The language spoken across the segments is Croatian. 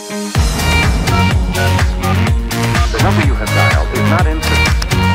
The number you have dialed is not in service.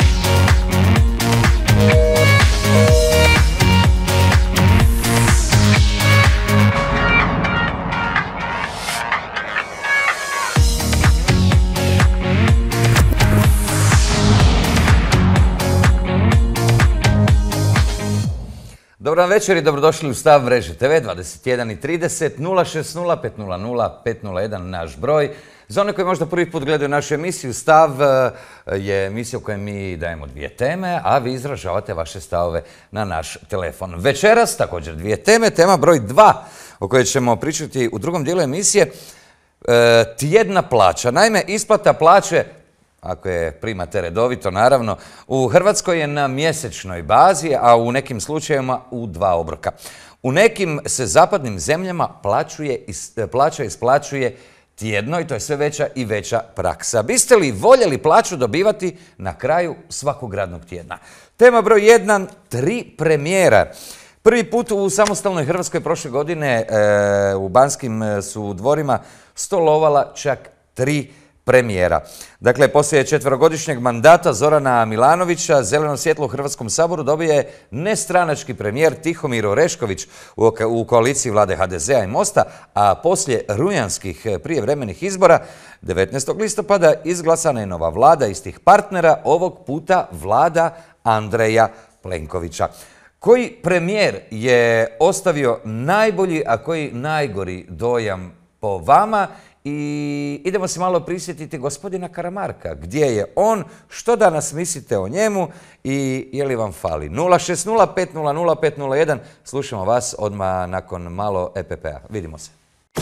Dobar večer i dobrodošli u Stav mreže TV 21:30 060 500 501 naš broj. Za one koji možda prvi put gledaju našu emisiju, Stav je emisija u kojoj mi dajemo dvije teme, a vi izražavate vaše stavove na naš telefon. Večeras također dvije teme. Tema broj 2 o kojoj ćemo pričati u drugom dijelu emisije, tjedna plaća. Naime, isplata plaće, ako je primate redovito, naravno, u Hrvatskoj je na mjesečnoj bazi, a u nekim slučajevima u 2 obroka. U nekim se zapadnim zemljama plaća isplaćuje tjedno i to je sve veća i veća praksa. Biste li voljeli plaću dobivati na kraju svakog radnog tjedna? Tema broj 1, 3 premijera. Prvi put u samostalnoj Hrvatskoj prošle godine u Banskim su dvorima stolovala čak 3 premijera. Dakle, poslije 4-godišnjeg mandata Zorana Milanovića, zeleno svjetlo u Hrvatskom saboru dobije nestranački premijer Tihomir Orešković u koaliciji vlade HDZ-a i Mosta, a poslije rujanskih prijevremenih izbora 19. listopada izglasana je nova vlada istih partnera, ovog puta vlada Andreja Plenkovića. Koji premijer je ostavio najbolji, a koji najgori dojam po vama? I idemo se malo prisjetiti gospodina Karamarka. Gdje je on? Što danas mislite o njemu? I je li vam fali? 060 500 501. Slušamo vas odmah nakon malo EPP-a. Vidimo se.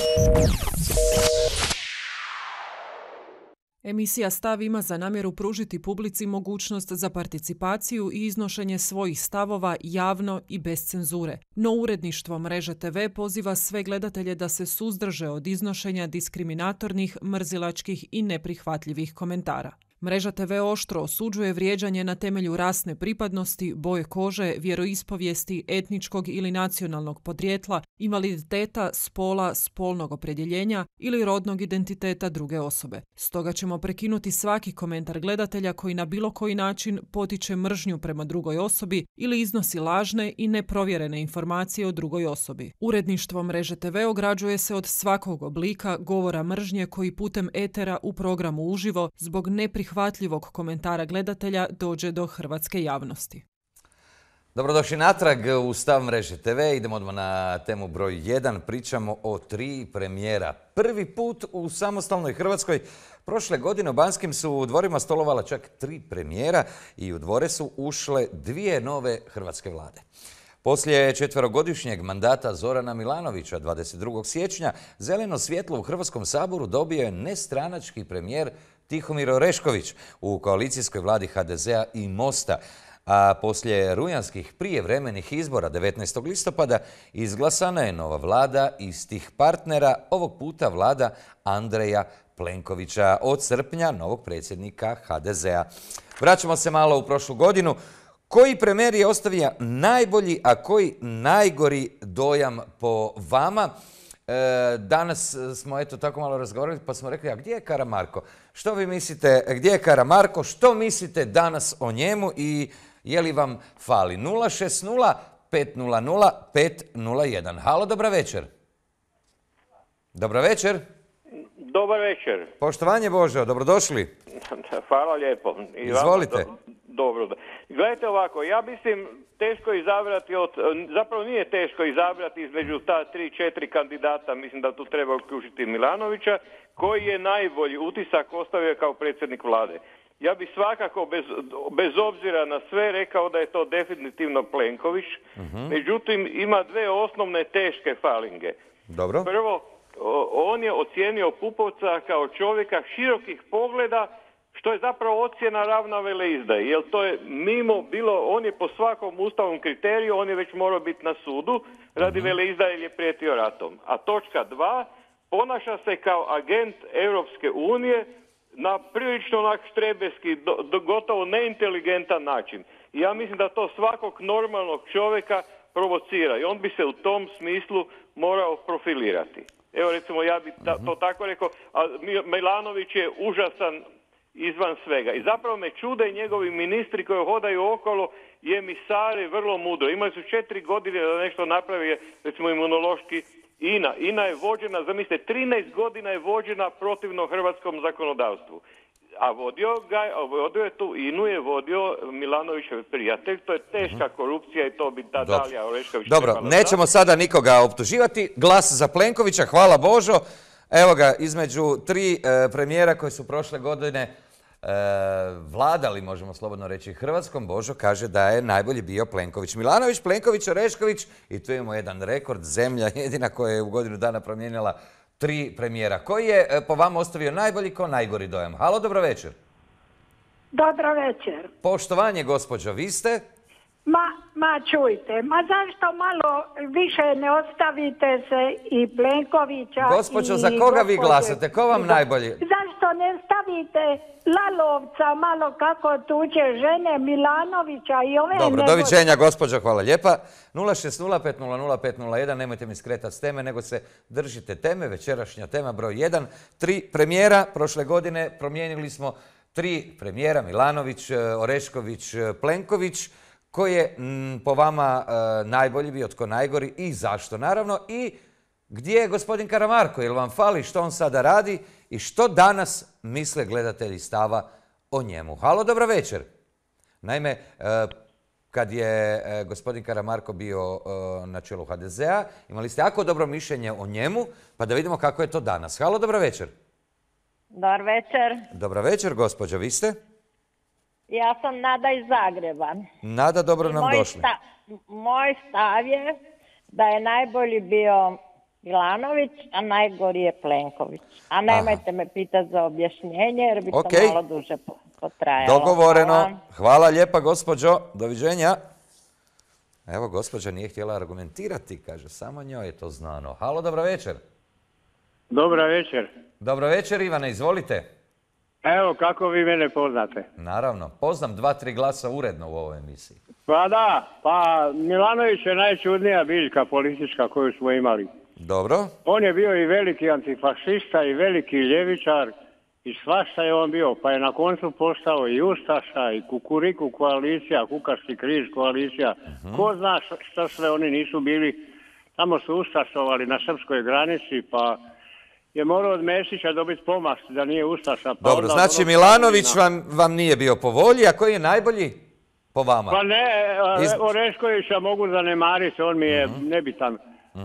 Emisija Stav ima za namjeru pružiti publici mogućnost za participaciju i iznošenje svojih stavova javno i bez cenzure. No uredništvo mreže TV poziva sve gledatelje da se suzdrže od iznošenja diskriminatornih, mrzilačkih i neprihvatljivih komentara. Mreža TV oštro osuđuje vrijeđanje na temelju rasne pripadnosti, boje kože, vjeroispovijesti, etničkog ili nacionalnog podrijetla, invaliditeta, spola, spolnog opredjeljenja ili rodnog identiteta druge osobe. Stoga ćemo prekinuti svaki komentar gledatelja koji na bilo koji način potiče mržnju prema drugoj osobi ili iznosi lažne i neprovjerene informacije o drugoj osobi. Uredništvo mreže TV ograđuje se od svakog oblika govora mržnje koji putem etera u programu uživo zbog neprihvatljivog komentara gledatelja dođe do hrvatske javnosti. Dobrodošli natrag u Stav mreže TV. Idemo odmah na temu broj 1. Pričamo o 3 premijera. Prvi put u samostalnoj Hrvatskoj prošle godine u Banskim su u dvorima stolovala čak 3 premijera i u dvore su ušle 2 nove hrvatske vlade. Poslije 4-godišnjeg mandata Zorana Milanovića 22. siječnja zeleno svjetlo u Hrvatskom saboru dobio je nestranački premijer Tihomir Orešković u koalicijskoj vladi HDZ-a i Mosta. A poslije rujanskih prijevremenih izbora 19. listopada izglasana je nova vlada istih partnera, ovog puta vlada Andreja Plenkovića, od srpnja novog predsjednika HDZ-a. Vraćamo se malo u prošlu godinu. Koji premijer je ostavio najbolji, a koji najgori dojam po vama? Danas smo eto tako malo razgovarali pa smo rekli, a gdje je Karamarko? Što vi mislite, gdje je Karamarko? Što mislite danas o njemu i je li vam fali? 060 500 501. Halo, dobra večer. Dobra večer. Dobar večer. Poštovanje Božo, dobrodošli. Hvala lijepo. Izvolite. Dobro. Gledajte ovako, ja mislim teško izabrati zapravo nije teško izabrati između ta 3-4 kandidata, mislim da tu treba uključiti Milanovića, koji je najbolji utisak ostavio kao predsjednik vlade. Ja bih svakako bez obzira na sve rekao da je to definitivno Plenković, međutim ima 2 osnovne teške falinge. Dobro. Prvo, on je ocijenio Pupovca kao čovjeka širokih pogleda, što je zapravo ocjena ravna veleizdaji, jer to je mimo bilo, on je po svakom ustavnom kriteriju, on je već morao biti na sudu radi veleizdaje jer je prijetio ratom. A točka 2, ponaša se kao agent Europske unije na prilično onak štreberski, gotovo neinteligentan način. I ja mislim da to svakog normalnog čovjeka provocira i on bi se u tom smislu morao profilirati. Evo recimo ja bih to tako rekao, a Milanović je užasan izvan svega. I zapravo me čude njegovi ministri koji hodaju okolo i emisari vrlo mudro. Imali su 4 godine da nešto napravi, recimo imunološki INA. INA je vođena, zamislite, 13 godina je vođena protivno hrvatskom zakonodavstvu. A vodio je tu INU je vodio Milanovićev prijatelj. To je teška korupcija i to bi ta Dalija Orešković... Dobro, nećemo sada nikoga optuživati. Glas za Plenkovića, hvala Božo. Evo ga, između 3 premijera koji su prošle godine vladali, možemo slobodno reći, Hrvatskom, Božo kaže da je najbolji bio Plenković. Milanović, Plenković, Orešković i tu imamo jedan rekord, zemlja jedina koja je u godinu dana promijenila 3 premijera. Koji je po vama ostavio najbolji ko najgori dojam? Halo, dobro večer. Dobro večer. Poštovanje, gospođo, vi ste? Ma čujte, zašto malo više ne ostavite se i Plenkovića Gospođo, za koga vi glasate? Ko vam najbolji? Zašto ne stavite Lalovca malo kako tuče žene, Milanovića i ove... Dobro, doviđenja, gospođo, hvala lijepa. 060500501, nemojte mi skretati s teme, nego se držite teme. Večerašnja tema broj 1. 3 premijera. Prošle godine promijenili smo 3 premijera, Milanović, Orešković, Plenković. Koji je po vama najbolji bio, tko najgori i zašto naravno? I gdje je gospodin Karamarko? Jel vam fali što on sada radi i što danas misle gledatelji Stava o njemu? Halo, dobro večer. Naime, kad je gospodin Karamarko bio na čelu HDZ-a, imali ste jako dobro mišljenje o njemu, pa da vidimo kako je to danas. Halo, dobro večer. Dobar večer. Dobro večer, gospođo, vi ste? Ja sam Nada iz Zagreba. Nada, dobro nam došli. Moj stav je da je najbolji bio Milanović, a najgori je Plenković. A nemojte me pitati za objašnjenje jer bi to malo duže potrajalo. Dogovoreno. Hvala lijepa, gospođo. Doviđenja. Evo, gospođa nije htjela argumentirati, kaže, samo njoj je to znano. Halo, dobro večer. Dobra večer. Dobro večer, Ivane, izvolite. Evo, kako vi mene poznate? Naravno, poznam 2-3 glasa uredno u ovoj emisiji. Pa da, Milanović je najčudnija biljka politička koju smo imali. Dobro. On je bio i veliki antifašista i veliki ljevičar i svašta je on bio, pa je na koncu postao i Ustaša i Kukuriku koalicija, Kukaški križ koalicija. Ko zna što sve oni nisu bili, tamo su ustašovali na srpskoj granici, pa je morao od Mesića dobiti pomoć da nije ustaša. Pa dobro, znači Milanović vam nije bio po volji, a koji je najbolji po vama? Pa ne, Oreškovića mogu zanemariti, on mi je nebitan.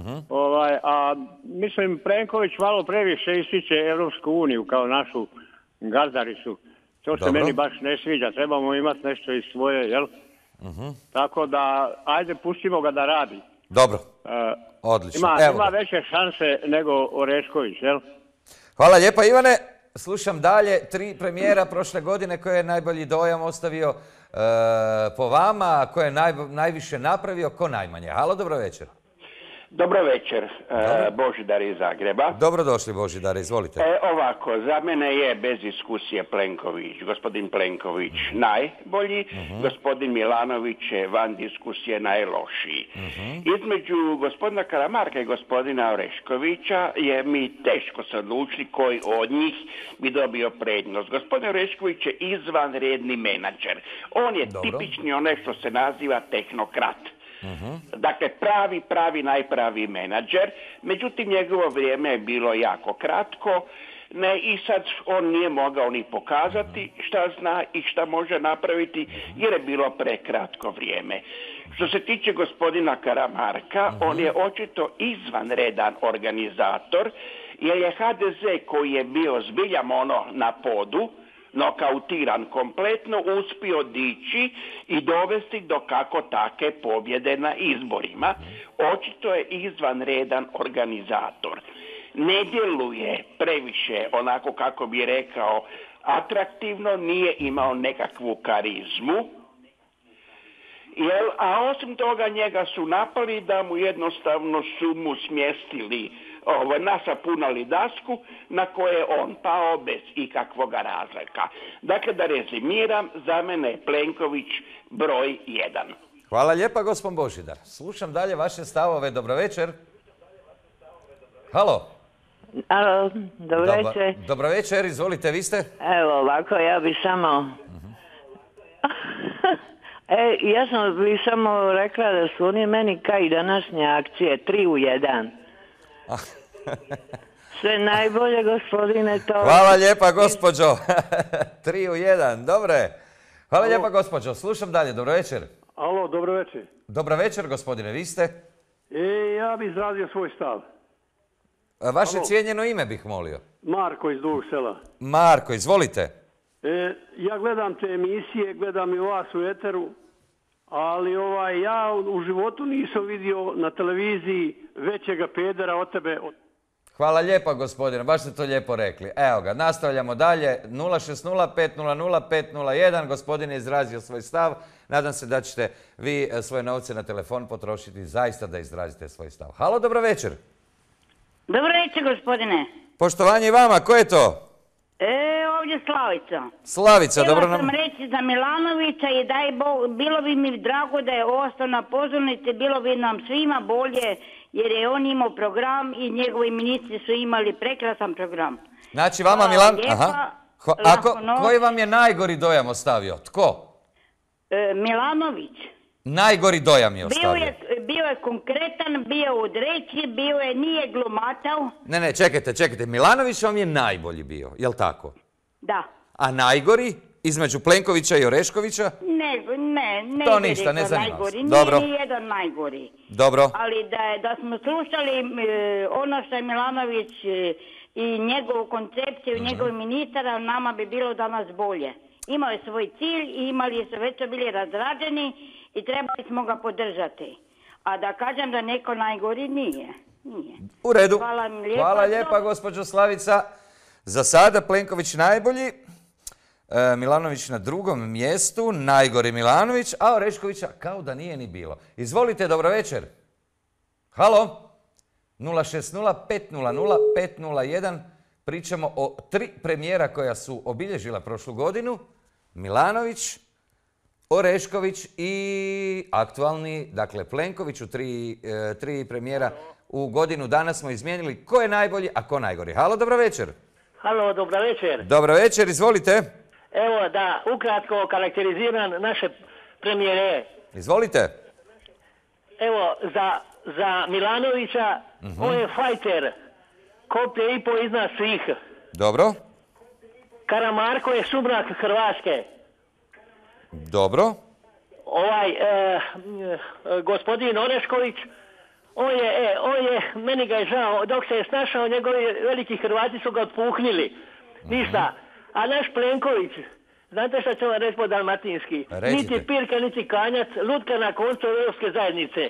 A mislim, Plenković malo previše ističe Europsku uniju kao našu gazdaricu. To se meni baš ne sviđa, trebamo imati nešto iz svoje, jel? Tako da, ajde, pustimo ga da radi. Dobro, odlično. Ima veće šanse nego Orešković, jel? Hvala lijepa, Ivane. Slušam dalje, 3 premijera prošle godine koje je najbolji dojam ostavio po vama, koje je najviše napravio, ko najmanje. Halo, dobro večer. Dobro večer, Božidar iz Zagreba. Dobrodošli, Božidar, izvolite. Ovako, za mene je bez diskusije Plenković, gospodin Plenković najbolji, gospodin Milanović je van diskusije najlošiji. Između gospodina Karamarka i gospodina Oreškovića je mi teško se odlučiti koji od njih bi dobio prednost. Gospodin Orešković je izvanredni menadžer. On je tipični onaj što se naziva tehnokrat. Dakle, pravi, najpravi menadžer. Međutim, njegovo vrijeme je bilo jako kratko. I sad on nije mogao ni pokazati šta zna i šta može napraviti jer je bilo prekratko vrijeme. Što se tiče gospodina Karamarka, on je očito izvanredan organizator jer je HDZ koji je bio zbiljam na podu, nokautiran kompletno, uspio dići i dovesti do kako take pobjede na izborima. Očito je izvanredan organizator. Ne djeluje previše, onako kako bi rekao, atraktivno, nije imao nekakvu karizmu. A osim toga njega su napali da mu jednostavno su mu smjestili, nasapunali dasku na koje je on pao bez ikakvog razlika. Dakle, da rezimiram, za mene je Plenković broj 1. Hvala lijepa, gospodin Božidar. Slušam dalje vaše stavove. Dobro večer. Halo. Alo, dobro večer. Dobro večer, izvolite, vi ste? Evo ovako, ja bi samo... ja bi samo rekla da su oni meni kao i današnje akcije, 3 u 1. Sve najbolje, gospodine, to... Hvala lijepa, gospođo. 3 u 1, dobre. Hvala lijepa, gospođo. Slušam dalje, dobro večer. Alo, dobro večer. Dobro večer, gospodine, vi ste? Ja bi izrazio svoj stav. Vaše cijenjeno ime bih molio. Marko iz Dugog Sela. Marko, izvolite. Ja gledam te emisije, gledam i vas u eteru, ali ja u životu nisam vidio na televiziji većega pedera od tebe. Hvala lijepa, gospodine, baš ste to lijepo rekli. Evo ga, nastavljamo dalje. 060-500-501, gospodin je izrazio svoj stav. Nadam se da ćete vi svoje novce na telefon potrošiti zaista da izrazite svoj stav. Halo, dobro večer. Dobro večer, gospodine. Poštovanje i vama, ko je to? Ovdje Slavica. Slavica, dobro nam... Htjela sam reći za Milanovića i daj Bog, bilo bi mi drago da je ostao na pozornici, bilo bi nam svima bolje, jer je on imao program i njegovi ministri su imali prekrasan program. Znači, vama Milan... Aha. Koji vam je najgori dojam ostavio? Tko? Milanović. Najgori dojam je ostavio. Bio je konkretan, bio odreći, nije glumatao. Ne, čekajte. Milanović vam je najbolji bio, jel tako? Da. A najgori? Između Plenkovića i Oreškovića? Ne to ništa, ne zanima vas. Nije ni jedan najgori. Dobro. Ali da smo slušali ono što je Milanović i njegovu koncepciju, njegovih ministara, nama bi bilo danas bolje. Imao je svoj cilj i već su bili razrađeni i trebali smo ga podržati. A da kažem da neko najgori nije. U redu. Hvala lijepa, gospođo Slavica. Za sada Plenković najbolji, Milanović na drugom mjestu, najgori Milanović, a Oreškovića kao da nije ni bilo. Izvolite, dobro večer. Halo? 060-500-501. Pričamo o 3 premijera koja su obilježila prošlu godinu. Milanović, Orešković i aktualni, dakle Plenković, u 3 premijera u godinu dana smo izmijenili ko je najbolji, a ko najgori. Halo, dobro večer. Halo, dobro večer. Dobro večer, izvolite. Evo da ukratko karakteriziram naše premijere. Izvolite. Evo, za Milanovića, on je fajter, koplje i po iznad svih. Dobro. Karamarko je sumrak Hrvatske. Dobro. Gospodin Orešković, on je, meni ga je žao, dok se je snašao, njegovi veliki Hrvati su ga otpuhnili. Ništa. A naš Plenković, znate što ću vam reći po dalmatinski? Recite. Niti pirka, niti kanjac, lutka na koncu Europske zajednice.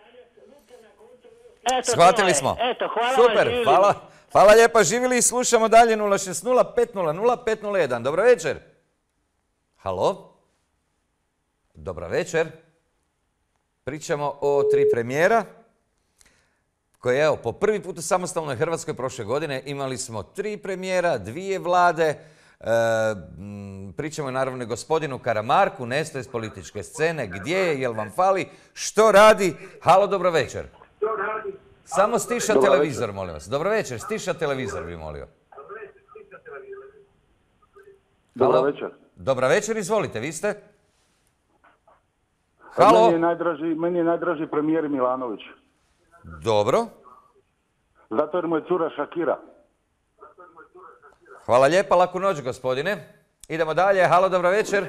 Eto, shvatili smo. Eto, hvala. Super, hvala lijepa, živjeli i slušamo dalje 060-500-501. Dobro večer. Halo? Dobro večer. Pričamo o 3 premijera koje, evo, po prvi put u samostalnoj Hrvatskoj prošle godine imali smo 3 premijera, 2 vlade. Pričamo naravno i gospodinu Karamarku, nestaje s političke scene. Gdje je, jel vam fali, što radi? Halo, dobro večer. Samo stiša televizor, molim vas. Dobro večer, stiša televizor bi molio. Dobro večer. Dobro večer, izvolite, vi ste? Halo? Meni je najdraži premijer Milanović. Dobro. Zato jer mu je cura Šakira. Hvala lijepa, laku noć, gospodine. Idemo dalje, halo, dobro večer.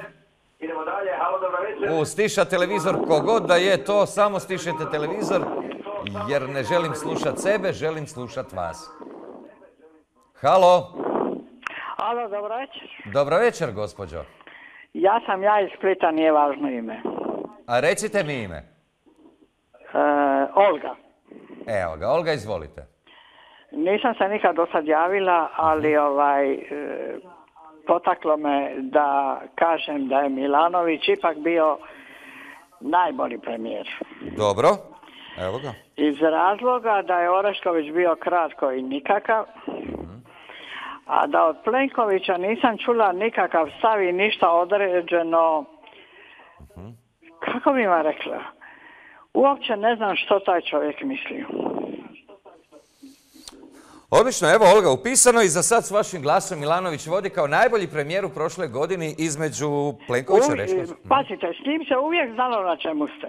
Stiša televizor, kogod da je to, samo stišajte televizor, jer ne želim slušat sebe, želim slušat vas. Halo? Halo, dobro večer. Dobro večer, gospođo. Ja iz Splita, nije važno ime. A recite mi ime. Olga. Evo ga, Olga, izvolite. Nisam se nikad do sad javila, ali potaklo me da kažem da je Milanović ipak bio najbolji premijer. Dobro, evo ga. Iz razloga da je Orešković bio kratko i nikakav, a da od Plenkovića nisam čula nikakav stav i ništa određeno, kako bi vam rekla, uopće ne znam što taj čovjek misli. Odlično, evo Olga, upisano i za sad s vašim glasom Milanović vodi kao najbolji premijer u prošloj godini između Plenkovića i Oreškovića. Pazite, s njim se uvijek znalo na čemu ste.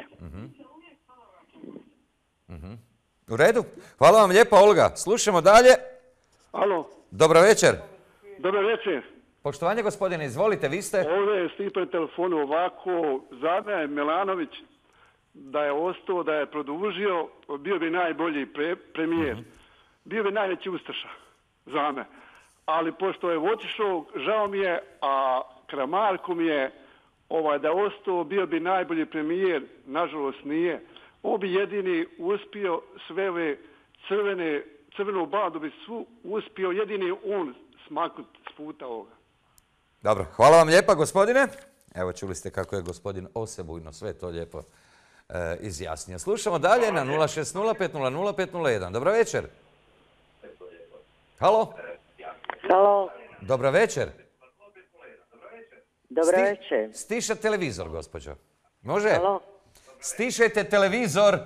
U redu, hvala vam lijepa Olga. Slušamo dalje. Alo. Dobro večer. Dobar večer. Poštovanje gospodine, izvolite, vi ste... Ovdje je Stipe telefonu ovako, zada je Milanović da je ostao, da je produžio, bio bi najbolji premijer. Bio bi najveći ustaša za me. Ali pošto je otišao, žao mi je, a Karamarko mi je da je ostao, bio bi najbolji premijer, nažalost nije. On bi jedini uspio sve ove crvenu bandu bi svu uspio jedini on smaknuti s puta ovoga. Dobro, hvala vam lijepa gospodine. Evo čuli ste kako je gospodin osebujno sve to lijepo izjasnio. Slušamo dalje na 060-500-501. Dobro večer. Halo? Halo? Dobro večer. Dobro večer. Stiša televizor, gospođo. Može? Halo? Stišajte televizor.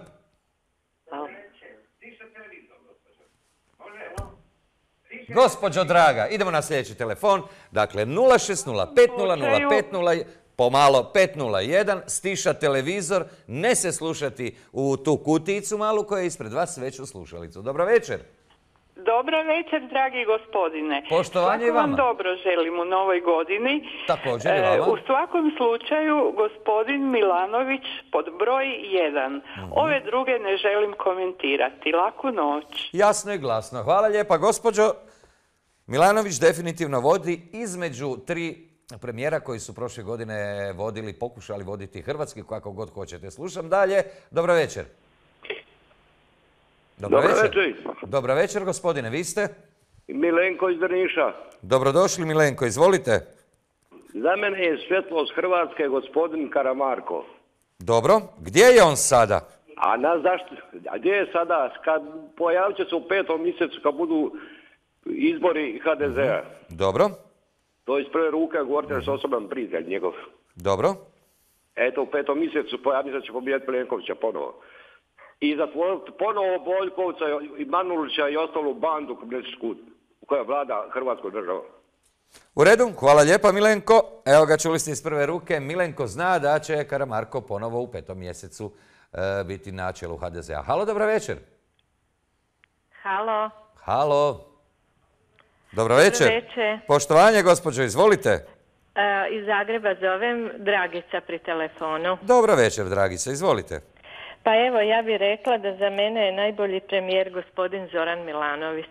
Gospođo draga, idemo na sljedeći telefon. Dakle, 060-500-501, pomalo 501, stiša televizor, ne se slušati u tu kutijicu malu koja je ispred vas, veću slušalicu. Dobro večer. Dobro večer, dragi gospodine. Poštovanje i vama. Svako vam dobro želim u novoj godini. Također i vama. U svakom slučaju, gospodin Milanović pod broj 1. Ove druge ne želim komentirati. Laku noć. Jasno i glasno. Hvala lijepa, gospođo. Milanović definitivno vodi između tri premijera koji su prošle godine pokušali voditi Hrvatski, kako god hoćete. Slušam dalje. Dobro večer. Dobro večer. Dobro večer, gospodine. Vi ste? Milenko iz Drniša. Dobrodošli, Milenko. Izvolite. Za mene je svjetlost Hrvatske gospodin Karamarko. Dobro. Gdje je on sada? A zašto? A gdje je sada? Pojavit će se u 5. mjesecu kad budu izbori HDZ-a. Dobro. To iz prve ruke govorite da se osoban prijatelj njegov. Dobro. Eto, u 5. mjesecu pojavit će pobijeti Plenkovića ponovo. I zatvoriti ponovo Boljkovca i Manulića i ostalu bandu koja vlada Hrvatskoj državom. U redu, hvala lijepa Milenko. Evo ga, čuli ste iz prve ruke. Milenko zna da će Karamarko ponovo u 5. mjesecu biti na čelu HDZ-a. Halo, dobro večer. Halo. Halo. Dobro večer. Dobro večer. Poštovanje, gospođo, izvolite. Iz Zagreba zovem, Dragica pri telefonu. Dobro večer, Dragica, izvolite. Pa evo, ja bih rekla da za mene je najbolji premijer gospodin Zoran Milanović.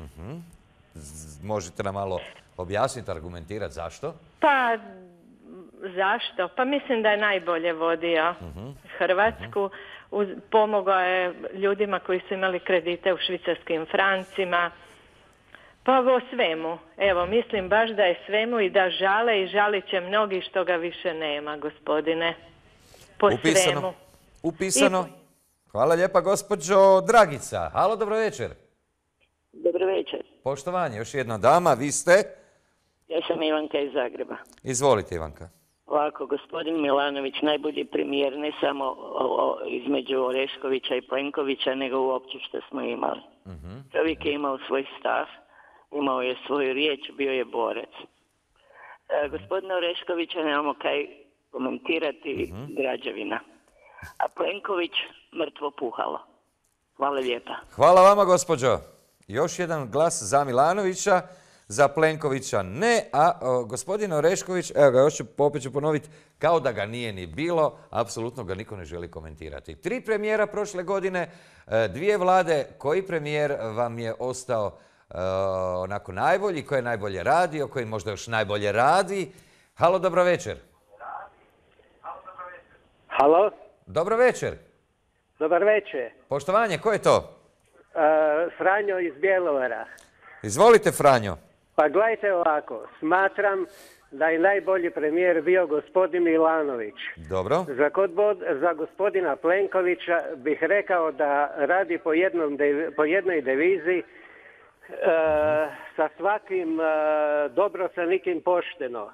Možete nam malo objasniti, argumentirati zašto? Pa, zašto? Pa mislim da je najbolje vodio Hrvatsku. Pomogao je ljudima koji su imali kredite u švicarskim francima. Pa o svemu. Evo, mislim baš da je svemu i da žale i žalit će mnogi što ga više nema, gospodine. Po svemu. Upisano. Hvala lijepa, gospođo Dragica. Halo, dobro večer. Dobro večer. Poštovanje, još jedna dama, vi ste? Ja sam Ivanka iz Zagreba. Izvolite, Ivanka. Ovako, gospodin Milanović, najbolji premijer ne samo između Oreškovića i Plenkovića, nego uopće što smo imali. Čovjek je imao svoj stav, imao je svoju riječ, bio je borac. Gospodina Oreškovića nemamo kaj komentirati, građevina. A Plenković mrtvo puhalo. Hvala lijepa. Hvala vama, gospođo. Još jedan glas za Milanovića, za Plenkovića ne, a gospodin Orešković, evo ga, još opet ću ponoviti, kao da ga nije ni bilo, apsolutno ga niko ne želi komentirati. 3 premijera prošle godine, 2 vlade, koji premijer vam je ostao onako najbolji, koji je najbolje radio, koji možda još najbolje radi? Halo, dobro večer. Halo? Dobro večer. Dobar večer. Poštovanje, ko je to? Franjo iz Bjelovara. Izvolite, Franjo. Pa gledajte ovako, smatram da je najbolji premijer bio gospodin Milanović. Dobro. Za gospodina Plenkovića bih rekao da radi po jednoj devizi, sa svakim dobro, sa nikim pošteno.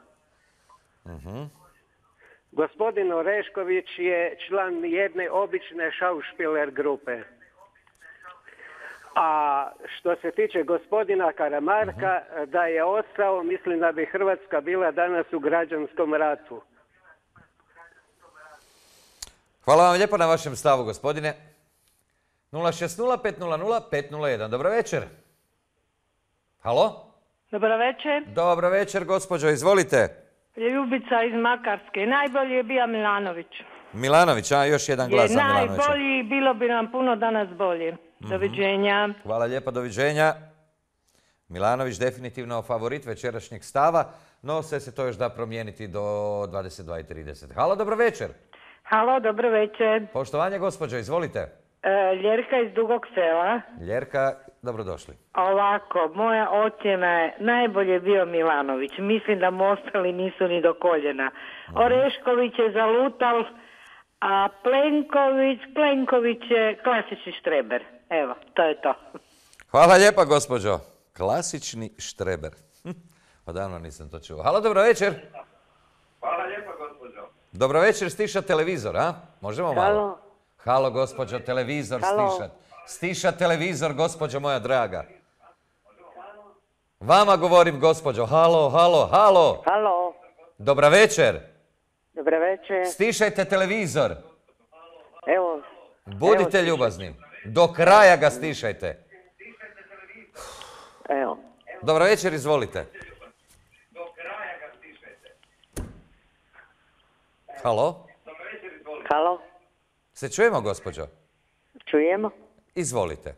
Gospodin Orešković je član jedne obične šaušpiler grupe. A što se tiče gospodina Karamarka, da je ostao, mislim da bi Hrvatska bila danas u građanskom ratu. Hvala vam lijepo na vašem stavu, gospodine. 060-500-501. Dobro večer. Halo? Dobro večer. Dobro večer, gospođo. Izvolite. Ljubica iz Makarske. Najbolji je bio Milanović. Milanović, još jedan glas za Milanovića. Najbolji, bilo bi nam puno danas bolje. Doviđenja. Hvala lijepa, doviđenja. Milanović definitivno favorit večerašnjeg stava, no sve se to još da promijeniti do 22:30. Halo, dobro večer. Halo, dobro večer. Poštovanje, gospođo, izvolite. Ljerka iz Dugog Sela. Ljerka, dobrodošli. Ovako, moja ocjena je najbolje bio Milanović. Mislim da mu ostali nisu ni do koljena. Orešković je zalutal, a Plenković je klasični štreber. Evo, to je to. Hvala lijepa, gospođo. Klasični štreber. Odavno nisam to čuo. Halo, dobro večer. Hvala lijepa, gospođo. Dobro večer, stiša televizor, a? Možemo malo? Halo. Halo, gospođo, televizor stišat. Stiša televizor, gospođo moja draga. Vama govorim, gospođo. Halo, halo, halo. Halo. Dobra večer. Dobra večer. Stišajte televizor. Evo. Budite ljubazni. Do kraja ga stišajte. Evo. Dobra večer, izvolite. Halo? Halo. Se čujemo, gospođo? Čujemo. Izvolite.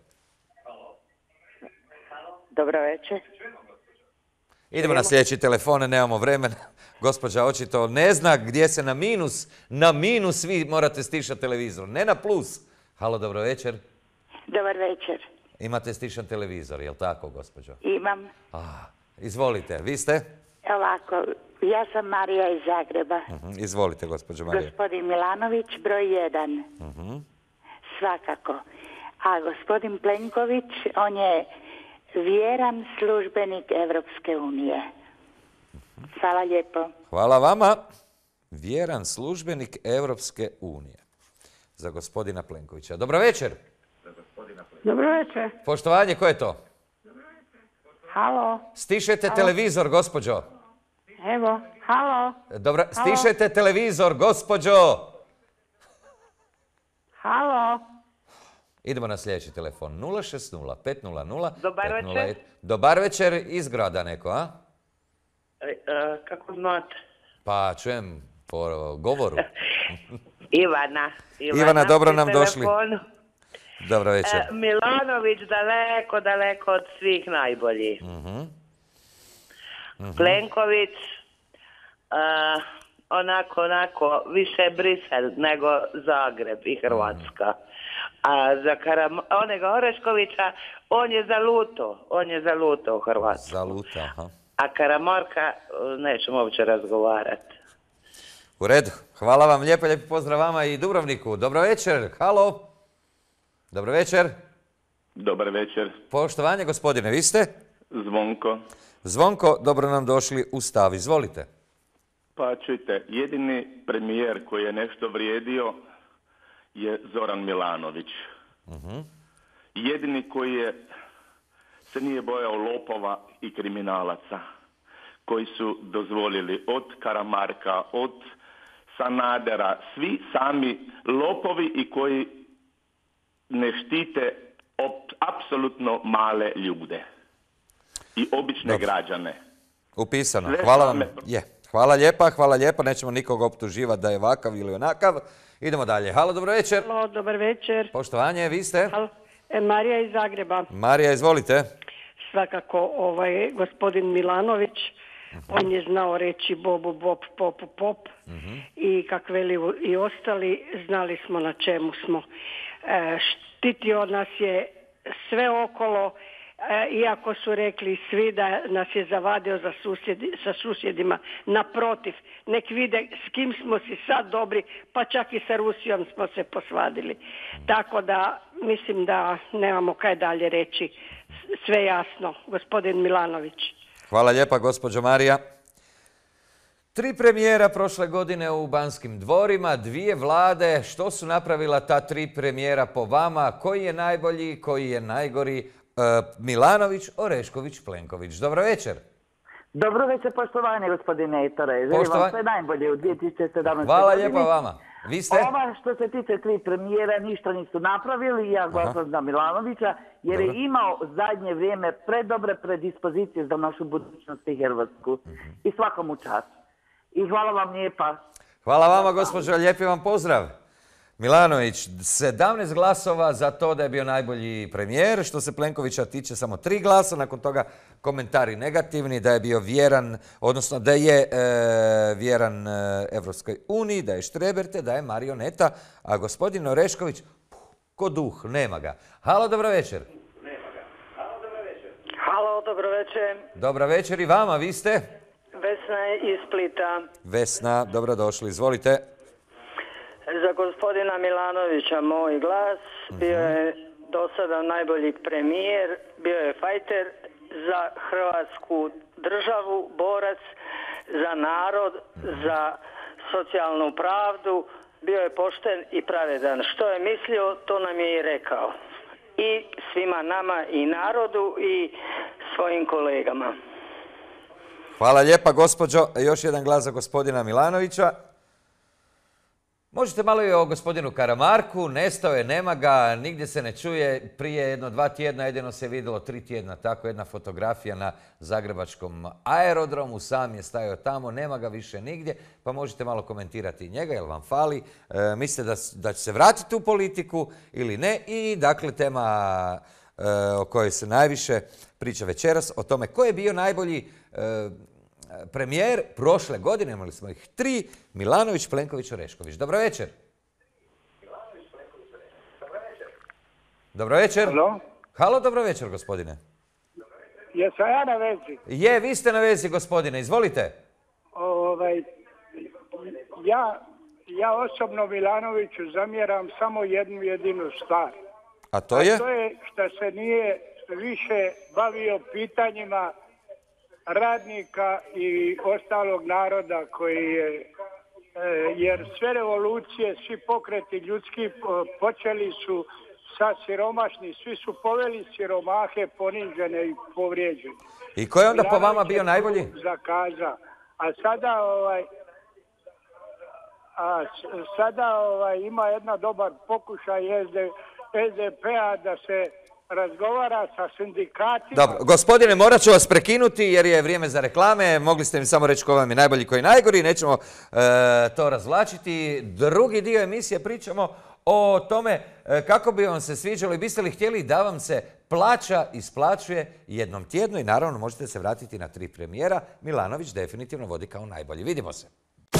Dobro večer. Idemo na sljedeći telefon, nemamo vremena. Gospođa očito ne zna gdje se na minus vi morate stišati televizor, ne na plus. Halo, dobro večer. Dobar večer. Imate stišan televizor, jel tako, gospođo? Imam. Izvolite, vi ste? Ovako, ja sam Marija iz Zagreba. Izvolite, gospođo Marija. Gospodin Milanović, broj 1. Svakako. A gospodin Plenković, on je vjeran službenik Evropske unije. Hvala lijepo. Hvala vama. Vjeran službenik Evropske unije. Za gospodina Plenkovića. Dobro večer. Dobro večer. Poštovanje, ko je to? Halo. Stišajte televizor, gospođo. Evo, halo. Dobro, stišajte televizor, gospođo. Halo. Idemo na sljedeći telefon. 060-500-501. Dobar večer. Dobar večer, iz grada neko, a? Kako znate? Pa čujem po govoru. Ivana, dobro nam došli. Dobro večer. Milanović daleko od svih najboljih. Plenković, onako, više Brisel nego Zagreb i Hrvatska. A za onega Oreškovića, on je zaluto u Hrvatsku. Zaluta, aha. A Karamarka nećemo uopće razgovarati. U redu. Hvala vam lijepo, lijepi pozdrav vama i Dubrovniku. Dobro večer. Halo. Dobro večer. Dobar večer. Poštovanje, gospodine, vi ste? Zvonko. Zvonko, dobro nam došli u stav. Izvolite. Pa čujte, jedini premijer koji je nešto vrijedio je Zoran Milanović. Jedini koji se nije bojao lopova i kriminalaca, koji su dozvolili od Karamarka, od Sanadera, svi sami lopovi i koji ne štite apsolutno male ljude i obične građane. Upisano. Hvala vam. Hvala lijepa. Nećemo nikog optuživati da je ovakav ili onakav. Idemo dalje. Halo, dobro večer. Halo, dobar večer. Poštovanje, vi ste? Marija iz Zagreba. Marija, izvolite. Svakako, gospodin Milanović, on je znao reći bobu, bop, popu, pop. I kak veli i ostali, znali smo na čemu smo. Štitio nas je sve okolo, iako su rekli svi da nas je zavadio sa susjedima. Naprotiv, nek vide s kim smo si sad dobri, pa čak i sa Rusijom smo se posvadili. Tako da mislim da nemamo kaj dalje reći. Sve jasno, gospodin Milanović. Hvala lijepa, gospođo Marija. 3 premijera prošle godine u Banskim dvorima, 2 vlade. Što su napravila ta 3 premijera po vama? Koji je najbolji, koji je najgori? Milanović, Orešković, Plenković. Dobro večer. Dobro večer, poštovanje gospodine Ettore. Želim vam sve najbolje u 2017. godini. Hvala lijepa vama. Vi ste? Ova što se tiče 3 premijera ništa nisu napravili. Ja glasam za Milanovića jer je imao zadnje vrijeme predobre predispozicije za našu budućnost i Hrvatsku. I svakom u čast. I hvala vam lijepa. Hvala vama, gospođo. Lijepi vam pozdrav. Milanović, 17 glasova za to da je bio najbolji premijer. Što se Plenkovića tiče, samo 3 glasa. Nakon toga komentari negativni, da je bio vjeran, odnosno da je vjeran Evropskoj uniji, da je štreberte, da je marioneta. A gospodin Orešković, ko duh, nema ga. Halo, dobro večer. Halo, dobro večer. Dobra večer i vama, vi ste? Vesna iz Splita. Vesna, dobrodošli, izvolite. Za gospodina Milanovića moj glas, bio je do sada najbolji premijer, bio je fajter za Hrvatsku državu, borac za narod, za socijalnu pravdu, bio je pošten i pravedan. Što je mislio, to nam je i rekao. I svima nama i narodu i svojim kolegama. Hvala lijepa, gospođo. Još jedan glas za gospodina Milanovića. Možete malo i o gospodinu Karamarku, nestao je, nema ga, nigdje se ne čuje, prije 1-2 tjedna, jedino se vidjelo 3 tjedna, tako jedna fotografija na zagrebačkom aerodromu, sam je stajao tamo, nema ga više nigdje, pa možete malo komentirati njega, jel vam fali, mislite da će se vratiti u politiku ili ne, i dakle tema o kojoj se najviše priča večeras, o tome ko je bio najbolji premijer prošle godine, imali smo ih 3, Milanović, Plenković, Orešković. Dobro večer. Dobro večer. Halo? Halo, dobro večer, gospodine. Jesam ja na vezi? Je, vi ste na vezi, gospodine, izvolite. Ja osobno Milanoviću zamjeram samo jednu jedinu stvar. A to je? A to je što se nije više bavio pitanjima radnika i ostalog naroda koji je, jer sve revolucije, svi pokreti ljudski počeli su sa siromašni, svi su poveli siromahe ponižene i povrijeđene. I ko je onda po vama bio najbolji? Zakaza. A sada ima jedna dobar pokušaj SDP-a da se razgovara sa sindikatima. Dobro, gospodine, morat ću vas prekinuti jer je vrijeme za reklame. Mogli ste mi samo reći ko vam je najbolji, ko je najgori. Nećemo to razvlačiti. Drugi dio emisije pričamo o tome kako bi vam se sviđalo i biste li htjeli da vam se plaća isplaćuje jednom tjedno i naravno možete se vratiti na 3 premijera. Milanović definitivno vodi kao najbolji. Vidimo se.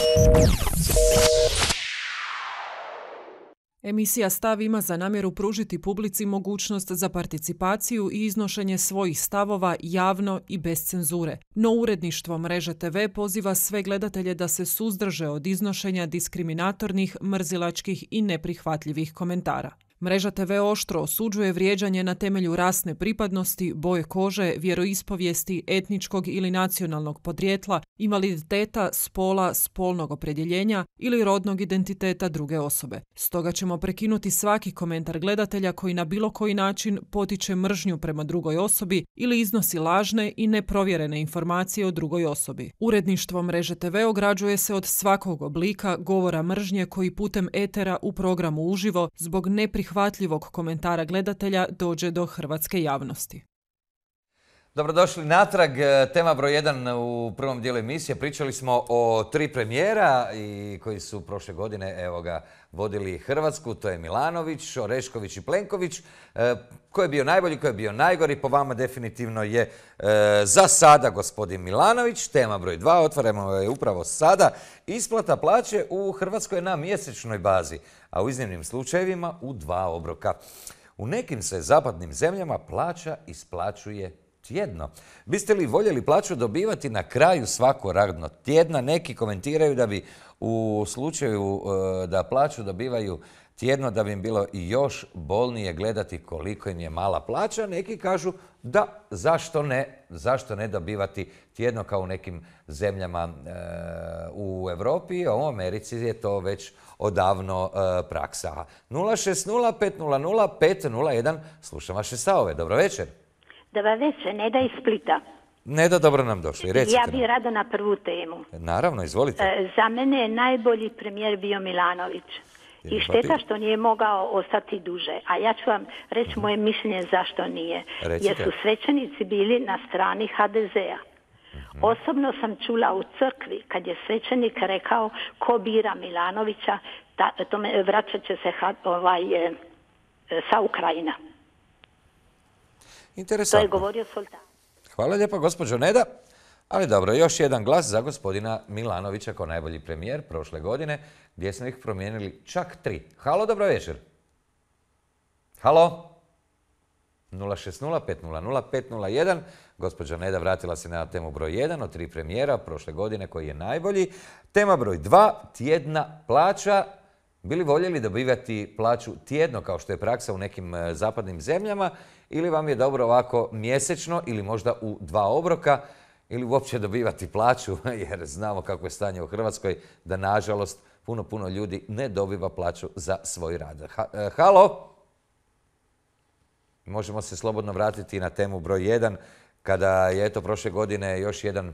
Emisija Stav ima za namjeru pružiti publici mogućnost za participaciju i iznošenje svojih stavova javno i bez cenzure. No uredništvo Mreže TV poziva sve gledatelje da se suzdrže od iznošenja diskriminatornih, mrzilačkih i neprihvatljivih komentara. Mreža TV oštro osuđuje vrijeđanje na temelju rasne pripadnosti, boje kože, vjeroispovijesti, etničkog ili nacionalnog podrijetla, invaliditeta, spola, spolnog opredjeljenja ili rodnog identiteta druge osobe. Stoga ćemo prekinuti svaki komentar gledatelja koji na bilo koji način potiče mržnju prema drugoj osobi ili iznosi lažne i neprovjerene informacije o drugoj osobi. Uredništvo Mreže TV ograđuje se od svakog oblika govora mržnje koji putem etera u programu uživo zbog neprihvatljivog komentara gledatelja dođe do hrvatske javnosti. Dobrodošli natrag. Tema broj 1 u prvom dijelu emisije. Pričali smo o 3 premijera koji su prošle godine vodili Hrvatsku. To je Milanović, Orešković i Plenković. Ko je bio najbolji, ko je bio najgori? Po vama definitivno je za sada gospodin Milanović. Tema broj 2 otvaramo je upravo sada. Isplata plaće u Hrvatskoj na mjesečnoj bazi, a u iznimnim slučajevima u 2 obroka. U nekim se zapadnim zemljama plaća isplaćuje tjedno. Biste li voljeli plaću dobivati na kraju svako radnog tjedna? Neki komentiraju da bi u slučaju da plaću dobivaju tjedno, da bi im bilo i još bolnije gledati koliko im je mala plaća. Neki kažu da zašto ne dobivati tjedno kao u nekim zemljama u Europi, a u Americi je to već odavno praksa. 060-500-501, slušam vaše stavove. Dobro večer. Dobar večer, Neda iz Splita. Neda, dobro nam došli. Recite Ja nam. bih rado na prvu temu. Naravno, izvolite. Za mene je najbolji premijer bio Milanović. I šteta što nije mogao ostati duže. A ja ću vam reći moje mišljenje zašto nije. Recite. Jer su svećenici bili na strani HDZ-a. Osobno sam čula u crkvi kad je svećenik rekao ko bira Milanovića, vraćat će se sa Ukrajina. Interesantno. To je govorio sultan. Hvala lijepa, gospođo Neda. Ali dobro, još jedan glas za gospodina Milanovića kao najbolji premijer prošle godine, gdje smo ih promijenili čak 3. Halo, dobro večer. Halo? 060-500-501. Gospođa Neda vratila se na temu broj 1 od 3 premijera prošle godine koji je najbolji. Tema broj 2, tjedna plaća. Bili voljeli dobivati plaću tjedno kao što je praksa u nekim zapadnim zemljama ili vam je dobro ovako mjesečno ili možda u 2 obroka ili uopće dobivati plaću jer znamo kako je stanje u Hrvatskoj da nažalost puno ljudi ne dobiva plaću za svoj rad. Halo? Možemo se slobodno vratiti na temu broj 1 kada je prošle godine još jedan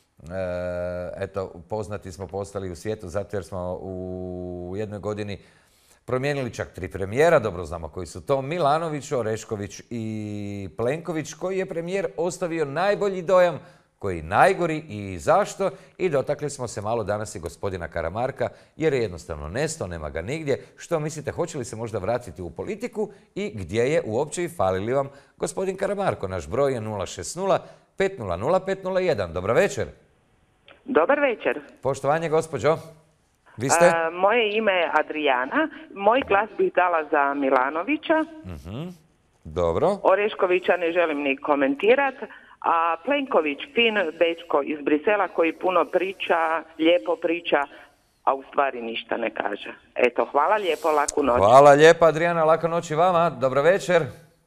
poznati smo postali u svijetu zato jer smo u jednoj godini promijenili čak 3 premijera, dobro znamo koji su to, Milanović, Orešković i Plenković, koji je premijer ostavio najbolji dojam, koji najgori i zašto, i dotakli smo se malo danas i gospodina Karamarka jer je jednostavno nestao, nema ga nigdje. Što mislite, hoće li se možda vratiti u politiku i gdje je uopće i fali li vam gospodin Karamarko? Naš broj je 060-500-501. Dobro večer. Dobar večer. Poštovanje, gospođo. Vi ste? Moje ime je Adrijana. Moj glas bih dala za Milanovića. Dobro. Oreškovića ne želim ni komentirati. A Plenković, fin dečko iz Brisela koji puno priča, lijepo priča, a u stvari ništa ne kaže. Eto, hvala lijepo, laku noć. Hvala lijepa, Adrijana, laka noć i vama. Dobro večer.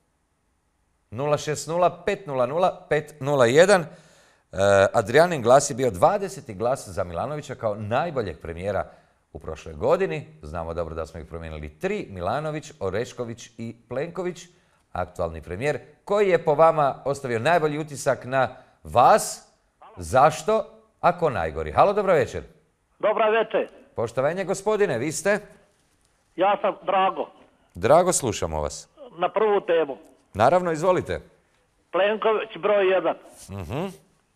060-500-501. Adrijanin glas je bio 20. glas za Milanovića kao najboljeg premijera u prošloj godini. Znamo dobro da smo ih promijenili 3, Milanović, Orešković i Plenković, aktualni premijer. Koji je po vama ostavio najbolji utisak na vas? Zašto? Ako najgori. Halo, dobro večer. Dobra večer. Poštovanje, gospodine, vi ste? Ja sam Drago. Drago, slušamo vas. Na prvu temu. Naravno, izvolite. Plenković broj 1.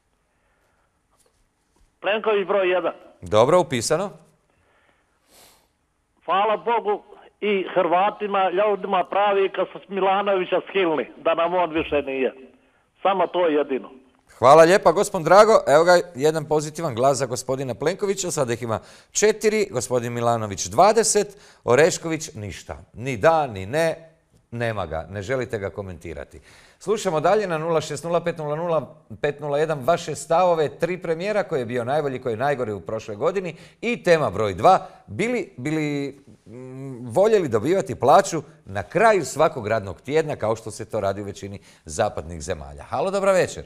Plenković broj 1. Dobro, upisano. Hvala Bogu i Hrvatima, ljudima pravi kad su Milanovića skilni, da nam on više nije. Samo to jedino. Hvala lijepa, gospodin Drago. Evo ga, jedan pozitivan glas za gospodina Plenkovića. Sada ih ima 4, gospodin Milanović 20, Orešković ništa. Ni da, ni ne, nema ga. Ne želite ga komentirati. Slušamo dalje na 060-500-501 vaše stavove 3 premijera koji je bio najbolji, koji je najgori u prošloj godini. I tema broj 2, bili voljeli dobivati plaću na kraju svakog radnog tjedna kao što se to radi u većini zapadnih zemalja. Halo, dobro večer.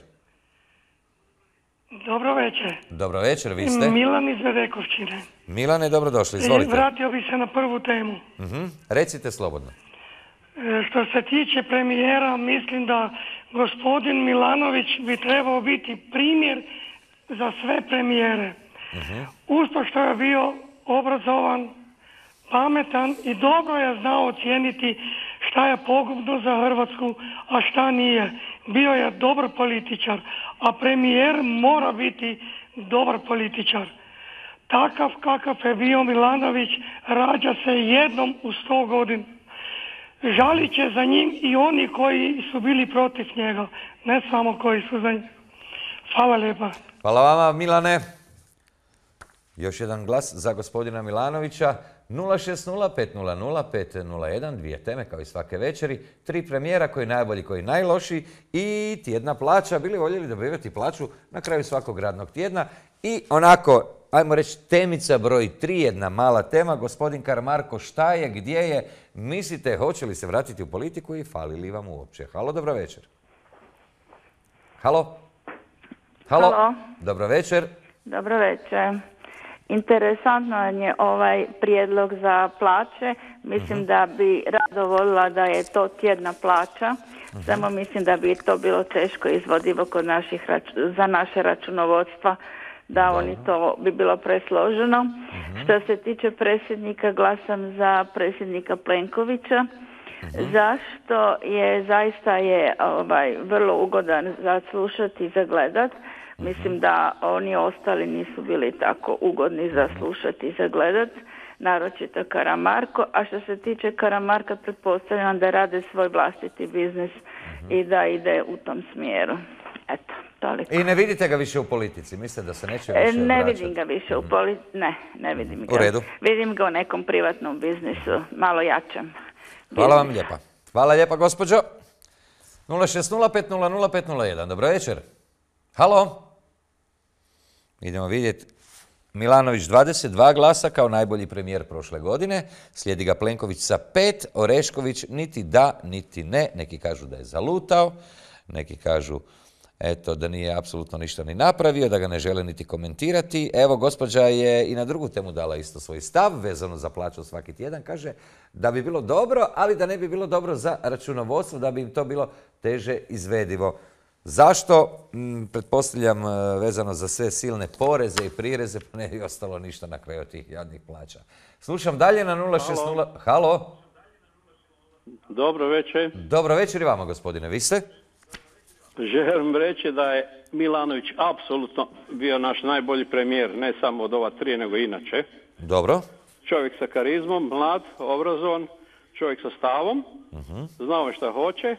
Dobro večer. Dobro večer, vi ste? Milan iz Vedekovčine. Milane, dobrodošli, izvolite. Vratio bi se na prvu temu. Recite slobodno. Što se tiče premijera, mislim da gospodin Milanović bi trebao biti primjer za sve premijere. Usto što je bio obrazovan, pametan i dobro je znao ocijeniti šta je pogubno za Hrvatsku, a šta nije. Bio je dobar političar, a premijer mora biti dobar političar. Takav kakav je bio Milanović rađa se jednom u 100 godina. Žalit će za njim i oni koji su bili protiv njega, ne samo koji su za njega. Hvala lijepa. Hvala vama, Milane. Još jedan glas za gospodina Milanovića. 060-500-501, 2 teme kao i svake večeri, 3 premijera, koji najbolji, koji najlošiji i tjedna plaća. Bili voljeli dobivati plaću na kraju svakog radnog tjedna i onako ajmo reći, temica broj 3, jedna mala tema. Gospodin Karamarko, šta je, gdje je? Mislite, hoće li se vratiti u politiku i fali li vam uopće? Halo, dobro večer. Halo? Halo. Dobro večer. Dobro večer. Interesantno je ovaj prijedlog za plaće. Mislim da bi rado volila da je to tjedna plaća. Samo mislim da bi to bilo teško izvodivo kod za naše računovodstva, da oni to bi bilo presloženo. Što se tiče predsjednika, glasam za predsjednika Plenkovića. Zašto je, zaista je vrlo ugodan za slušati i za gledat. Mislim da oni ostali nisu bili tako ugodni za slušati i za gledat, naročito Karamarko. A što se tiče Karamarka, pretpostavljam da rade svoj vlastiti biznis i da ide u tom smjeru. Eto, toliko. I ne vidite ga više u politici? Mislite da se neće više vraćati? Ne vidim ga više u politici. Ne vidim ga. U redu. Vidim ga u nekom privatnom biznisu, malo jačem. Hvala vam lijepa. Hvala lijepa, gospođo. 060500501. Dobro večer. Halo? Idemo vidjeti. Milanović 22 glasa kao najbolji premijer prošle godine. Slijedi ga Plenković sa 5. Orešković niti da, niti ne. Neki kažu da je zalutao. Neki kažu eto, da nije apsolutno ništa ni napravio, da ga ne žele niti komentirati. Evo, gospođa je i na drugu temu dala isto svoj stav, vezano za plaću svaki tjedan. Kaže da bi bilo dobro, ali da ne bi bilo dobro za računovodstvo, da bi im to bilo teže izvedivo. Zašto? Pretpostavljam vezano za sve silne poreze i prireze, pa ne bi ostalo ništa na kraju tih jadnih plaća. Slušam dalje na 060... Halo? Dobro večer. Dobro večer i vama, gospodine. Vi ste? Želim reći da je Milanović apsolutno bio naš najbolji premijer, ne samo od ova 3, nego inače. Dobro. Čovjek sa karizmom, mlad, obrazovan, čovjek sa stavom, znao je šta hoće.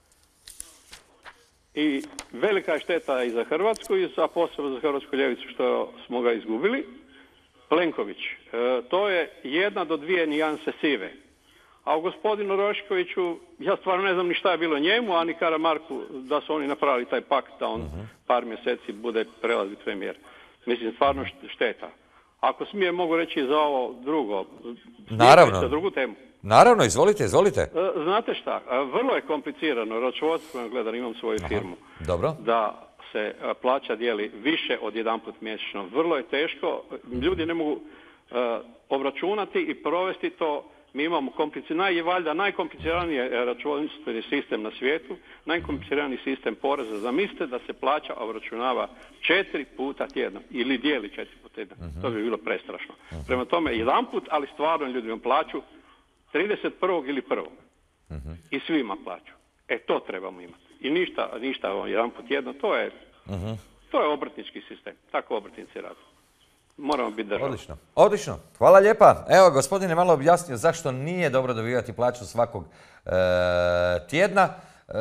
I velika je šteta i za Hrvatsku i posebno za hrvatsku ljevicu što smo ga izgubili. Plenković, to je 1 do 2 nijanse sive. A u gospodinu Oreškoviću, ja stvarno ne znam ni šta je bilo njemu, a ni Karamarku, da su oni napravili taj pakt da on par mjeseci bude prelazni premijer. Mislim, stvarno šteta. Ako smijem, mogu reći za ovo drugo. Naravno. Za drugu temu. Naravno, izvolite. Znate šta, vrlo je komplicirano, računovodstveno gledano, imam svoju firmu. Dobro. Da se plaća dijeli više od jedanput mjesečno. Vrlo je teško, ljudi ne mogu obračunati i provesti to. Mi imamo valjda najkompliciraniji računovodstveni sistem na svijetu, najkompliciraniji sistem poreza. Zamislite da se plaća obračunava 4 puta tjedno ili dijeli 4 puta tjedno. To bi bilo prestrašno. Prema tome, jedanput, ali stvarno ljudima plaću 31. ili 1. I svima plaću. To trebamo imati. I ništa jedanput tjedno, to je obrtnički sistem. Tako obrtnici rade. Moramo biti država. Odlično. Hvala lijepa. Evo, gospodin je malo objasnio zašto nije dobro dobivati plaću svakog tjedna.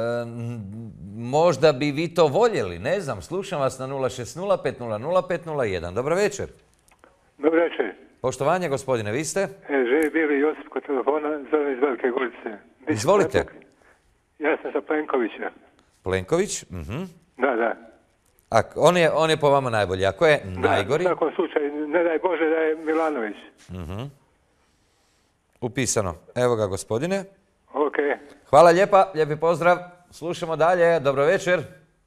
Možda bi vi to voljeli, ne znam. Slušam vas na 060500501. Dobro večer. Dobro večer. Poštovanje, gospodine, vi ste? Živi bili Josip kod telefona, zovem iz Velike Gorice. Izvolite. Ja sam sa Plenkovića. Plenković? Da. A on je po vama najbolji, a ko je najgori? U svakom slučaju, ne daj Bože da je Milanović. Upisano. Evo ga, gospodine. Ok. Hvala lijepa, lijepi pozdrav. Slušamo dalje. Dobro večer.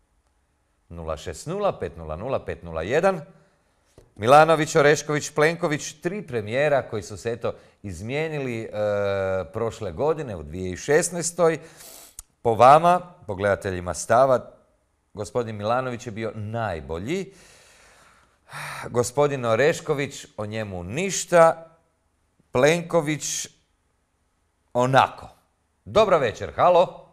060500501. Milanović, Orešković, Plenković, 3 premijera koji su se izmijenili prošle godine u 2016. Po vama, po gledateljima stava, gospodin Milanović je bio najbolji. Gospodin Orešković, o njemu ništa. Plenković, onako. Dobro večer. Halo?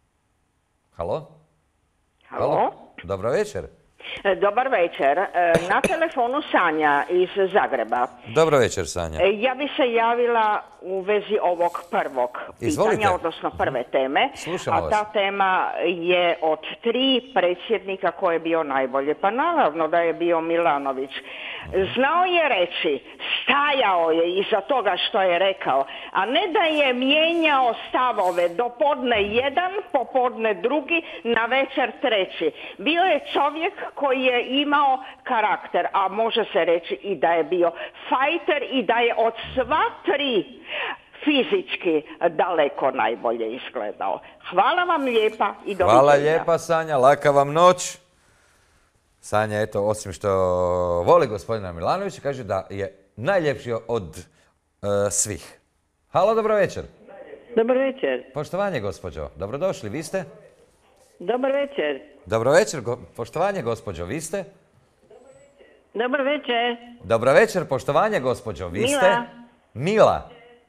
Dobro večer. Dobar večer. Na telefonu Sanja iz Zagreba. Dobro večer, Sanja. Ja bi se javila u vezi ovog prvog pitanja, odnosno prve teme. Slušamo vas. A ta tema je od 3 predsjednika ko je bio najbolje. Pa naravno da je bio Milanović. Znao je reći, stajao je iza toga što je rekao, a ne da je mijenjao stavove do podne jedan, popodne drugi, na večer treći. Bio je čovjek koji je imao karakter, a može se reći i da je bio fajter i da je od sva tri fizički daleko najbolje izgledao. Hvala vam lijepa i doviđenja. Hvala lijepa, Sanja, laka vam noć. Sanja, eto, osim što voli gospodina Milanovića, kaže da je najljepši od svih. Halo, dobro večer. Dobar večer. Poštovanje, gospođo. Dobrodošli, vi ste? Dobar večer. Dobro večer, poštovanje, gospođo, vi ste? Dobar večer. Dobro večer, poštovanje, gospođo, vi ste? Mila.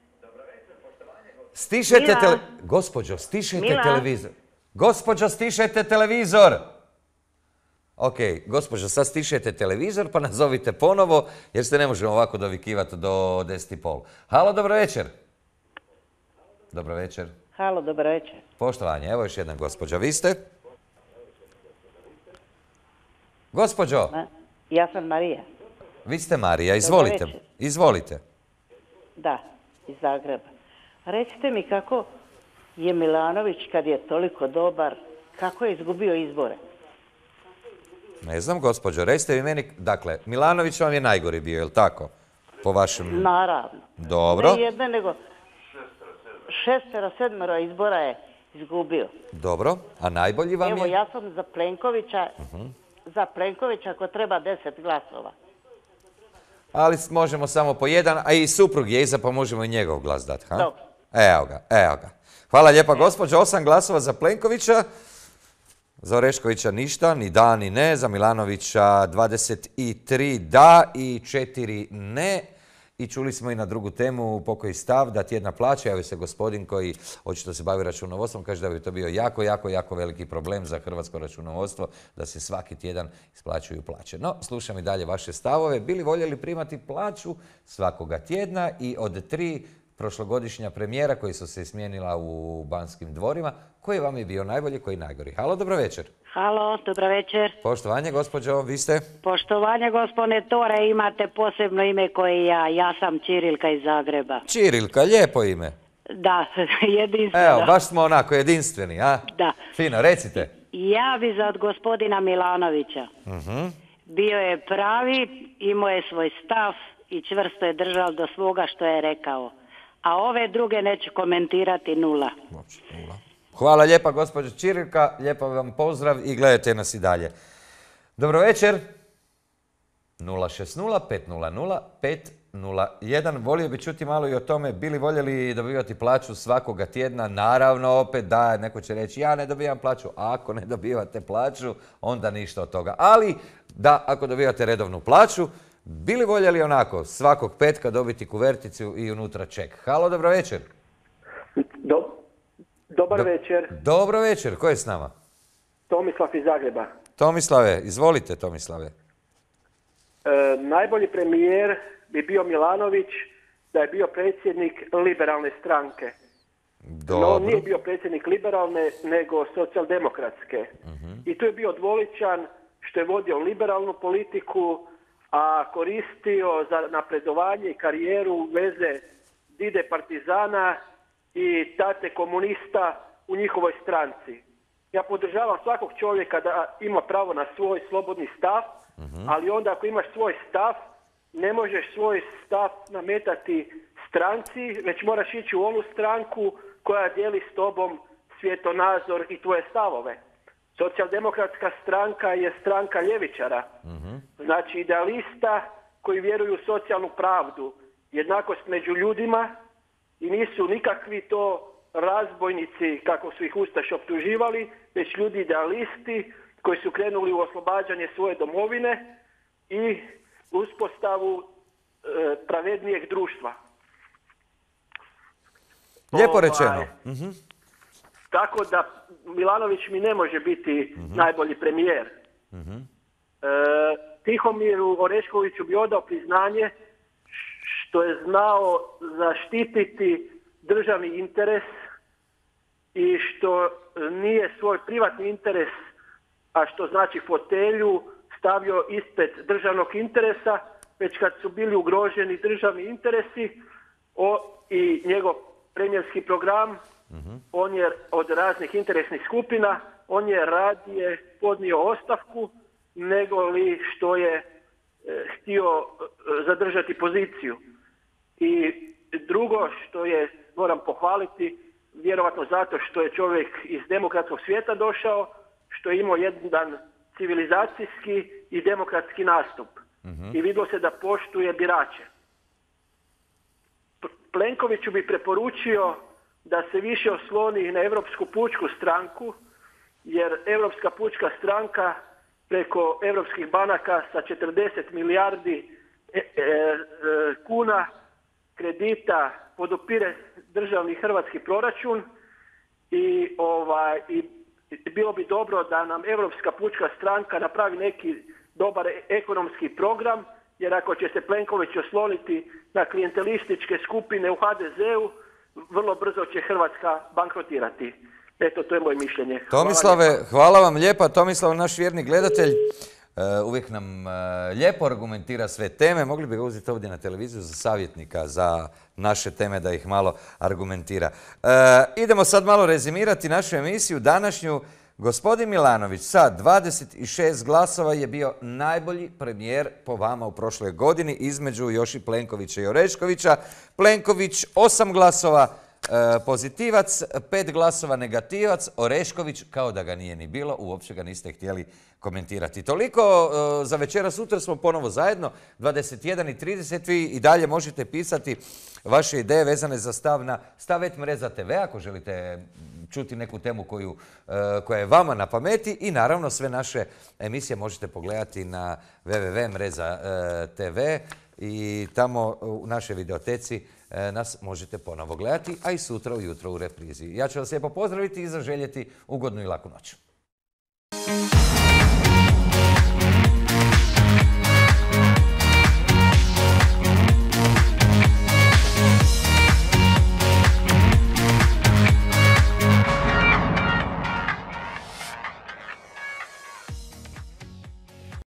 Stišajte Gospođo, stišajte televizor. Gospođo, stišajte televizor. Ok, gospođo, sad stišajte televizor pa nazovite ponovo jer se ne možemo ovako dovikivati do 10:30. Halo, dobro večer. Dobro večer. Halo, dobar večer. Poštovanje, evo još jedan, gospođo, vi ste? Gospođo. Ja sam Marija. Vi ste Marija, izvolite. Izvolite. Da, iz Zagreba. Recite mi kako je Milanović, kad je toliko dobar, kako je izgubio izbore? Ne znam, gospođo, recite mi meni, dakle, Milanović vam je najgori bio, je li tako? Po vašem... Naravno. Dobro. Ne jedne, nego 6, 7 izbora je izgubio. Dobro, a najbolji vam je? Evo, ja sam za Plenkovića, za Plenkovića ako treba 10 glasova. Ali možemo samo po jedan, a i suprug je iza, pa možemo i njegov glas dati, ha? Dobro. Evo ga. Hvala lijepa, gospođo. 8 glasova za Plenkovića, za Oreškovića ništa, ni da, ni ne. Za Milanovića 23 da i 4 ne. I čuli smo i na drugu temu pokoji stav da tjedna plaća, javio se gospodin koji očito se bavi računovodstvom, kaže da bi to bio jako veliki problem za hrvatsko računovodstvo, da se svaki tjedan isplaćuju plaće. No, slušam i dalje vaše stavove. Bili voljeli primati plaću svakoga tjedna i od 3 prošlogodišnja premijera koji su se smijenila u Banskim dvorima, koji vam je bio najbolji, koji najgori? Halo, dobro večer. Halo, dobro večer. Poštovanje, gospođo, vi ste? Poštovanje, gospodine Tore, imate posebno ime koje ja sam Čirilka iz Zagreba. Čirilka, lijepo ime. Da, jedinstveno. Evo, baš smo onako jedinstveni, a? Da. Fino, recite. Ja bi za od gospodina Milanovića. Bio je pravi, imao je svoj stav i čvrsto je držao do svoga što je rekao. A ove druge neću komentirati, 0. Hvala lijepa, gospođo Čirilka, lijepo vam pozdrav i gledajte nas i dalje. Dobro večer. 060-500-501. Volio bi čuti malo i o tome, bili voljeli dobivati plaću svakoga tjedna. Naravno, opet da, neko će reći ja ne dobivam plaću. A ako ne dobivate plaću, onda ništa od toga. Ali da, ako dobivate redovnu plaću, bili voljeli onako svakog petka dobiti kuverticu i unutra ček. Halo, dobro večer. Dobar večer. Dobro večer, ko je s nama? Tomislav iz Zagreba. Tomislave, izvolite Tomislave. Najbolji premijer bi bio Milanović da je bio predsjednik liberalne stranke. Dobro. No, on nije bio predsjednik liberalne, nego socijaldemokratske. I tu je bio dvoličan što je vodio liberalnu politiku, a koristio za napredovanje i karijeru veze dide partizana i tate komunista u njihovoj stranci. Ja podržavam svakog čovjeka da ima pravo na svoj slobodni stav, ali onda ako imaš svoj stav, ne možeš svoj stav nametati stranci, već moraš ići u onu stranku koja dijeli s tobom svjetonazor i tvoje stavove. Socijaldemokratska stranka je stranka ljevičara, znači idealista koji vjeruju u socijalnu pravdu, jednakost među ljudima i nisu nikakvi to razbojnici kako su ih ustaše optuživali, već ljudi idealisti koji su krenuli u oslobađanje svoje domovine i uspostavu pravednijeg društva. Lijepo rečeno. Tako da Milanović mi ne može biti najbolji premijer. Tihomiru Oreškoviću bi odao priznanje što je znao zaštititi državni interes i što nije svoj privatni interes, a što znači fotelju, stavio ispred državnog interesa, već kad su bili ugroženi državni interesi i njegov premijerski program, on je od raznih interesnih skupina, on je radije podnio ostavku nego li što je htio zadržati poziciju. I drugo što je, moram pohvaliti, vjerovatno zato što je čovjek iz demokratskog svijeta došao, što je imao jedan civilizacijski i demokratski nastup. I vidilo se da poštuje birače. Plenkoviću bi preporučio da se više osloni na Europsku pučku stranku, jer Europska pučka stranka preko europskih banaka sa 40 milijardi kuna kredita podupire državni hrvatski proračun i bilo bi dobro da nam Europska pučka stranka napravi neki dobar ekonomski program, jer ako će se Plenković osloniti na klijentelističke skupine u HDZ-u, vrlo brzo će Hrvatska bankrotirati. Eto, to je moje mišljenje. Tomislave, hvala vam lijepa. Tomislav, naš vjerni gledatelj, uvijek nam lijepo argumentira sve teme. Mogli bi ga uzeti ovdje na televiziju za savjetnika za naše teme da ih malo argumentira. Idemo sad malo rezimirati našu emisiju današnju. Gospodin Milanović sa 26 glasova je bio najbolji premijer po vama u prošloj godini između Joši Plenkovića i Oreškovića. Plenković 8 glasova pozitivac, 5 glasova negativac, Orešković kao da ga nije ni bilo, uopće ga niste htjeli komentirati. Toliko za večera, sutra smo ponovo zajedno, 21:30, vi i dalje možete pisati vaše ideje vezane za stav na Stav.mreza TV ako želite čuti neku temu koja je vama na pameti i naravno sve naše emisije možete pogledati na www.mreza TV i tamo u našoj videoteci nas možete ponovo gledati, a i sutra ujutro u reprizi. Ja ću vas lijepo pozdraviti i zaželjeti ugodnu i laku noć.